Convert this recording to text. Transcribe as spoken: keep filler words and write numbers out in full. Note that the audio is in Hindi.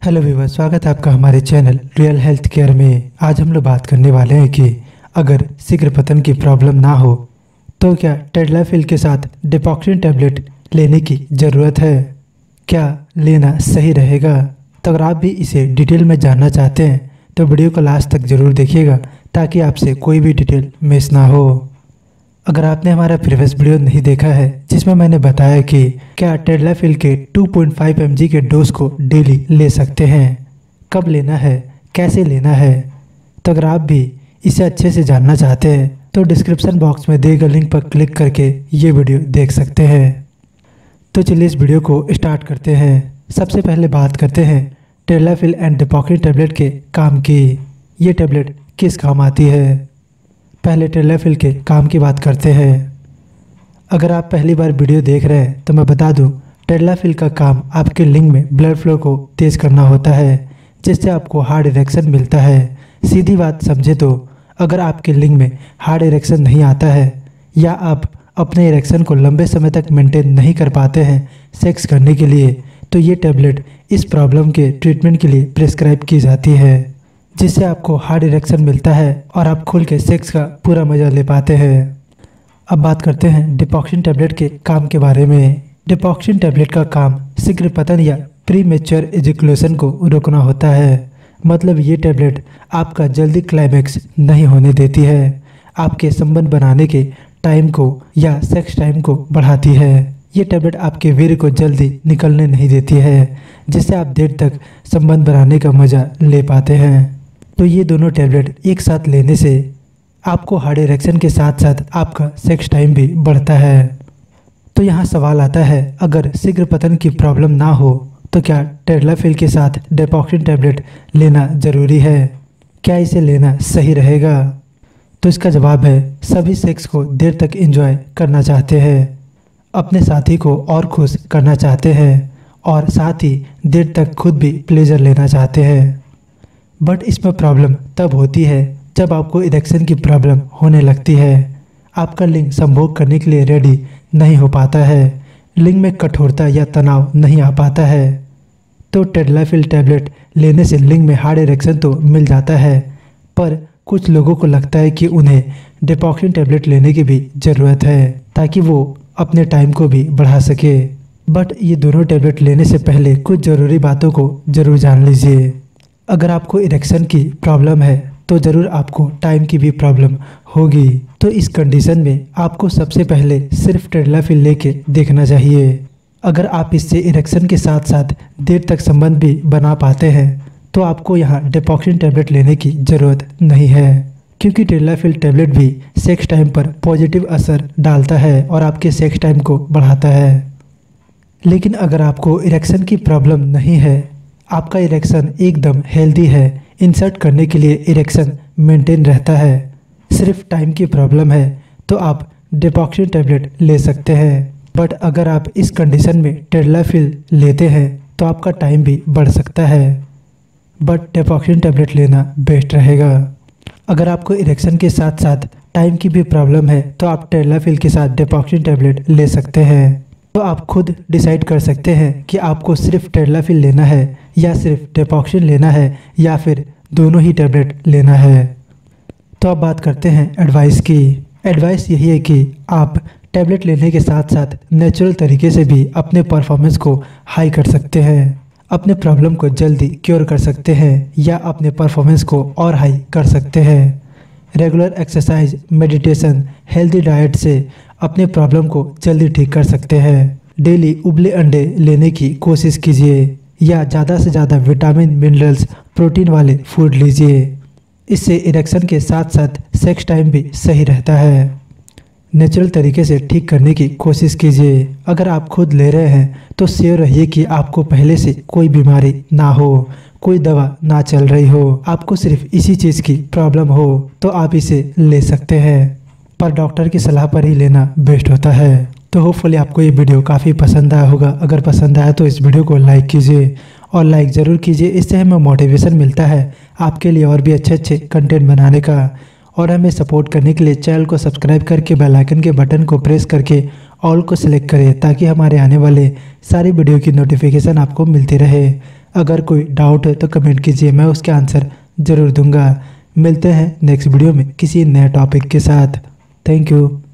हेलो व्यूअर्स, स्वागत है आपका हमारे चैनल रियल हेल्थ केयर में। आज हम लोग बात करने वाले हैं कि अगर शीघ्र पतन की प्रॉब्लम ना हो तो क्या टेडलाफिल के साथ डिपॉक्सिन टैबलेट लेने की ज़रूरत है, क्या लेना सही रहेगा। तो अगर आप भी इसे डिटेल में जानना चाहते हैं तो वीडियो को लास्ट तक ज़रूर देखिएगा ताकि आपसे कोई भी डिटेल मिस ना हो। अगर आपने हमारा प्रीवियस वीडियो नहीं देखा है जिसमें मैंने बताया कि क्या टेडलाफिल के two point five M G के डोज को डेली ले सकते हैं, कब लेना है, कैसे लेना है, तो अगर आप भी इसे अच्छे से जानना चाहते हैं तो डिस्क्रिप्शन बॉक्स में दिए गए लिंक पर क्लिक करके ये वीडियो देख सकते हैं। तो चलिए इस वीडियो को स्टार्ट करते हैं। सबसे पहले बात करते हैं टेडलाफिल एंड डिपॉक्सिन टैबलेट के काम की। ये टैबलेट किस काम आती है। पहले टेडलाफिल के काम की बात करते हैं। अगर आप पहली बार वीडियो देख रहे हैं तो मैं बता दूं, टेडलाफिल का काम आपके लिंग में ब्लड फ्लो को तेज़ करना होता है जिससे आपको हार्ड इरेक्शन मिलता है। सीधी बात समझे तो अगर आपके लिंग में हार्ड इरेक्शन नहीं आता है या आप अपने इरेक्शन को लंबे समय तक मेंटेन नहीं कर पाते हैं सेक्स करने के लिए, तो ये टैबलेट इस प्रॉब्लम के ट्रीटमेंट के लिए प्रिस्क्राइब की जाती है जिससे आपको हार्ड इरेक्शन मिलता है और आप खुल के सेक्स का पूरा मज़ा ले पाते हैं। अब बात करते हैं डिपॉक्सिन टैबलेट के काम के बारे में। डिपॉक्सिन टैबलेट का काम शीघ्र पतन या प्री मैच्योर एजुकुलेशन को रोकना होता है। मतलब ये टैबलेट आपका जल्दी क्लाइमैक्स नहीं होने देती है, आपके संबंध बनाने के टाइम को या सेक्स टाइम को बढ़ाती है। ये टैबलेट आपके वीर्य को जल्दी निकलने नहीं देती है जिससे आप देर तक संबंध बनाने का मज़ा ले पाते हैं। तो ये दोनों टैबलेट एक साथ लेने से आपको हार्ड इरेक्शन के साथ साथ आपका सेक्स टाइम भी बढ़ता है। तो यहाँ सवाल आता है, अगर शीघ्र पतन की प्रॉब्लम ना हो तो क्या टेडलाफिल के साथ डिपॉक्सिन टैबलेट लेना ज़रूरी है, क्या इसे लेना सही रहेगा। तो इसका जवाब है, सभी सेक्स को देर तक एंजॉय करना चाहते हैं, अपने साथी को और खुश करना चाहते हैं और साथ ही देर तक खुद भी प्लेजर लेना चाहते हैं। बट इसमें प्रॉब्लम तब होती है जब आपको इरेक्शन की प्रॉब्लम होने लगती है, आपका लिंग संभोग करने के लिए रेडी नहीं हो पाता है, लिंग में कठोरता या तनाव नहीं आ पाता है। तो टेडलाफिल टैबलेट लेने से लिंग में हार्ड इरेक्शन तो मिल जाता है, पर कुछ लोगों को लगता है कि उन्हें डिपॉक्सिन टैबलेट लेने की भी ज़रूरत है ताकि वो अपने टाइम को भी बढ़ा सके। बट ये दोनों टैबलेट लेने से पहले कुछ ज़रूरी बातों को ज़रूर जान लीजिए। अगर आपको इरेक्शन की प्रॉब्लम है तो ज़रूर आपको टाइम की भी प्रॉब्लम होगी। तो इस कंडीशन में आपको सबसे पहले सिर्फ टेडलाफिल लेके देखना चाहिए। अगर आप इससे इरेक्शन के साथ साथ देर तक संबंध भी बना पाते हैं तो आपको यहाँ डिपॉक्सिन टैबलेट लेने की ज़रूरत नहीं है, क्योंकि टेडलाफिल टैबलेट भी सेक्स टाइम पर पॉजिटिव असर डालता है और आपके सेक्स टाइम को बढ़ाता है। लेकिन अगर आपको इरेक्शन की प्रॉब्लम नहीं है, आपका इरेक्शन एकदम हेल्दी है, इंसर्ट करने के लिए इरेक्शन मेंटेन रहता है, सिर्फ टाइम की प्रॉब्लम है, तो आप डिपॉक्सिन टैबलेट ले सकते हैं। बट अगर आप इस कंडीशन में टेडलाफिल लेते हैं तो आपका टाइम भी बढ़ सकता है, बट डिपॉक्सिन टैबलेट लेना बेस्ट रहेगा। अगर आपको इरेक्शन के साथ साथ टाइम की भी प्रॉब्लम है तो आप टेडलाफिल के साथ डिपॉक्सिन टैबलेट ले सकते हैं। तो आप खुद डिसाइड कर सकते हैं कि आपको सिर्फ टेडलाफिल लेना है या सिर्फ डिपॉक्सिन लेना है या फिर दोनों ही टैबलेट लेना है। तो अब बात करते हैं एडवाइस की। एडवाइस यही है कि आप टैबलेट लेने के साथ साथ नेचुरल तरीके से भी अपने परफॉर्मेंस को हाई कर सकते हैं, अपने प्रॉब्लम को जल्दी क्योर कर सकते हैं या अपने परफॉर्मेंस को और हाई कर सकते हैं। Regular exercise, meditation, healthy diet से अपने प्रॉब्लम को जल्दी ठीक कर सकते हैं। डेली उबले अंडे लेने की कोशिश कीजिए या ज़्यादा से ज़्यादा विटामिन, मिनरल्स, प्रोटीन वाले फूड लीजिए। इससे इरेक्शन के साथ साथ सेक्स टाइम भी सही रहता है। नेचुरल तरीके से ठीक करने की कोशिश कीजिए। अगर आप खुद ले रहे हैं तो श्योर रहिए कि आपको पहले से कोई बीमारी ना हो, कोई दवा ना चल रही हो, आपको सिर्फ इसी चीज़ की प्रॉब्लम हो तो आप इसे ले सकते हैं, पर डॉक्टर की सलाह पर ही लेना बेस्ट होता है। तो होपफुली आपको ये वीडियो काफ़ी पसंद आया होगा। अगर पसंद आया तो इस वीडियो को लाइक कीजिए और लाइक ज़रूर कीजिए, इससे हमें मोटिवेशन मिलता है आपके लिए और भी अच्छे अच्छे कंटेंट बनाने का। और हमें सपोर्ट करने के लिए चैनल को सब्सक्राइब करके बेल आइकन के बटन को प्रेस करके ऑल को सिलेक्ट करें ताकि हमारे आने वाले सारी वीडियो की नोटिफिकेशन आपको मिलती रहे। अगर कोई डाउट है तो कमेंट कीजिए, मैं उसके आंसर ज़रूर दूंगा। मिलते हैं नेक्स्ट वीडियो में किसी नए टॉपिक के साथ। Thank you.